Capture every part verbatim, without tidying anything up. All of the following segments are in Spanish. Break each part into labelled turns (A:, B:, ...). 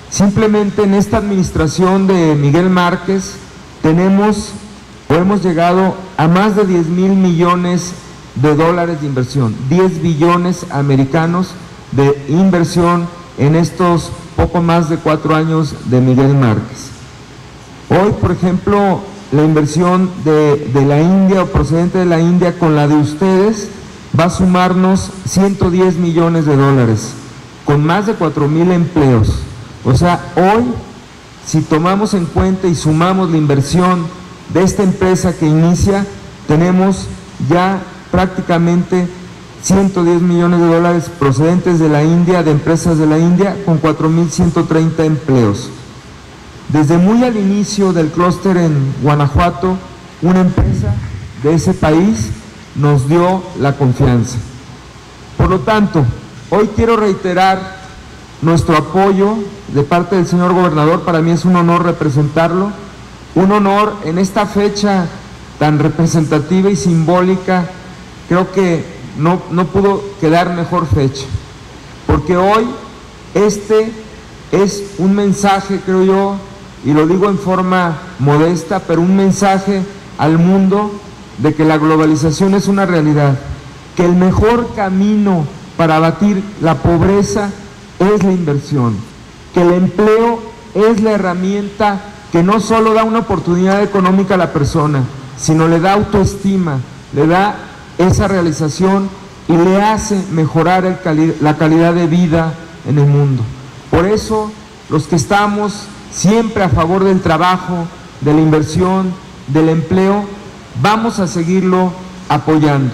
A: Simplemente en esta administración de Miguel Márquez tenemos o hemos llegado a más de diez mil millones de dólares de inversión, diez billones americanos de inversión en estos poco más de cuatro años de Miguel Márquez. Hoy, por ejemplo, la inversión de, de la India o procedente de la India con la de ustedes va a sumarnos ciento diez millones de dólares, con más de cuatro mil empleos. O sea, hoy, si tomamos en cuenta y sumamos la inversión de esta empresa que inicia, tenemos ya prácticamente ciento diez millones de dólares procedentes de la India, de empresas de la India, con cuatro mil ciento treinta empleos. Desde muy al inicio del clúster en Guanajuato, una empresa de ese país nos dio la confianza. Por lo tanto, hoy quiero reiterar nuestro apoyo de parte del señor gobernador. Para mí es un honor representarlo, un honor en esta fecha tan representativa y simbólica. Creo que no, no pudo quedar mejor fecha, porque hoy este es un mensaje, creo yo, y lo digo en forma modesta, pero un mensaje al mundo de que la globalización es una realidad, que el mejor camino para abatir la pobreza es la inversión, que el empleo es la herramienta que no solo da una oportunidad económica a la persona, sino le da autoestima, le da esa realización y le hace mejorar el cali- la calidad de vida en el mundo. Por eso, los que estamos siempre a favor del trabajo, de la inversión, del empleo, vamos a seguirlo apoyando.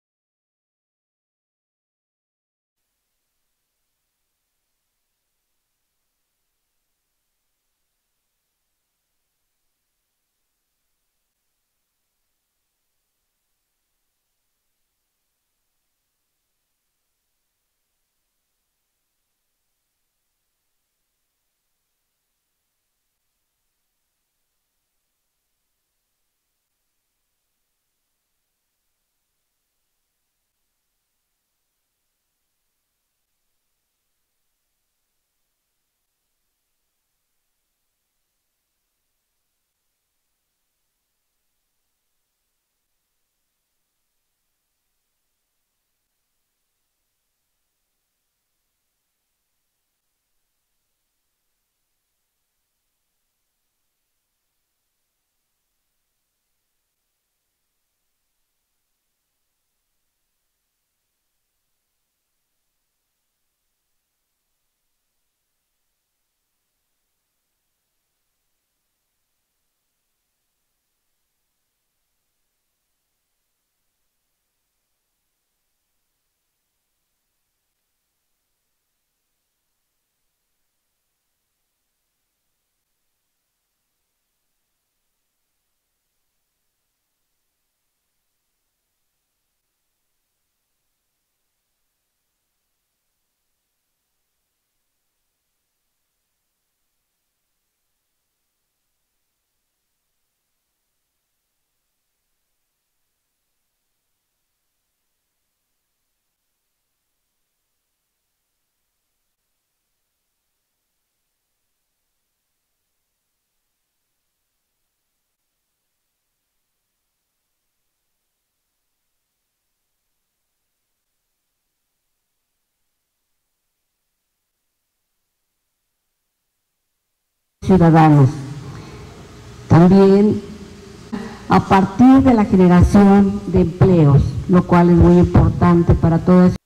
B: Ciudadanos. También a partir de la generación de empleos, lo cual es muy importante para todo eso.